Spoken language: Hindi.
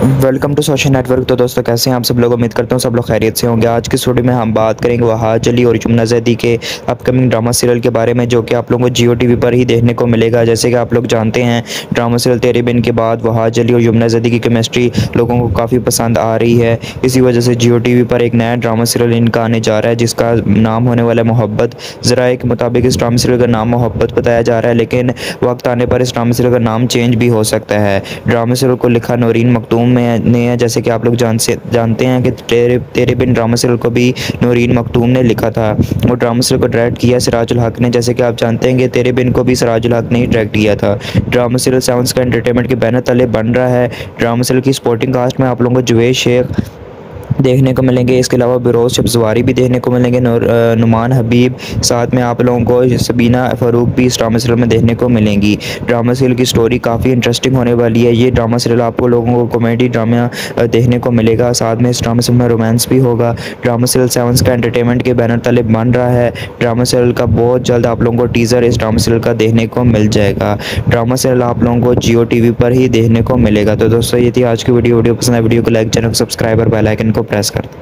Welcome to social network. तो दोस्तों कैसे हैं आप सब लोग। उम्मीद करता हूँ सब लोग खैरियत से होंगे। आज की स्टोरी में हम बात करेंगे वहाज अली और यमुना ज़ैदी के अपकमिंग ड्रामा सीरियल के बारे में, जो कि आप लोगों को जियो टीवी पर ही देखने को मिलेगा। जैसे कि आप लोग जानते हैं, ड्रामा सीरियल तेरे बिन के बाद वहाज अली और यमुना ज़ैदी की केमिस्ट्री लोगों को काफ़ी पसंद आ रही है। इसी वजह से जियो टीवी पर एक नया ड्रामा सीरियल इनका आने जा रहा है, जिसका नाम होने वाला है मोहब्बत। ज़राए के मुताबिक इस ड्रामा सीरियल का नाम मोहब्बत बताया जा रहा है, लेकिन वक्त आने पर इस ड्रामा सीरियल का नाम चेंज भी हो सकता है। ड्रामा सीरियल को लिखा नौरीन मखदूम ने है। जैसे कि आप लोग जानते हैं कि तेरे तेरे बिन ड्रामा सीरियल को भी नौरीन मखदूम ने लिखा था और ड्रामा सीरियल को डायरेक्ट किया सिराजुल हक ने। जैसे कि आप जानते हैं कि तेरे बिन को भी सिराजुल हक ने ही डायरेक्ट किया था। Drama serial seven sky entertainment के बैनर तले बन रहा है। ड्रामा सीरियल की सपोर्टिंग कास्ट में आप लोगों को जुवेद शेख देखने को मिलेंगे। इसके अलावा बिरोज शब्जवारी भी देखने को मिलेंगे, नुमान हबीब, साथ में आप लोगों को सबीना फ़ारूक भी इस ड्रामा सीरियल में देखने को मिलेंगी। ड्रामा सीरियल की स्टोरी काफ़ी इंटरेस्टिंग होने वाली है। ये ड्रामा सीरियल आपको लोगों को कॉमेडी ड्रामा देखने को मिलेगा, साथ में इस ड्रामा सीरियल में रोमांस भी होगा। Drama serial seven sky entertainment के बैनर तले बन रहा है। ड्रामा सीरियल का बहुत जल्द आप लोगों को टीज़र इस ड्रामा सीरियल का देखने को मिल जाएगा। ड्रामा सीरियल आप लोगों को जियो टीवी पर ही देखने को मिलेगा। तो दोस्तों ये थी आज की वीडियो पसंद है वीडियो को लाइक, चैनल को सब्सक्राइब और बेल आइकन को प्रेस कर दें।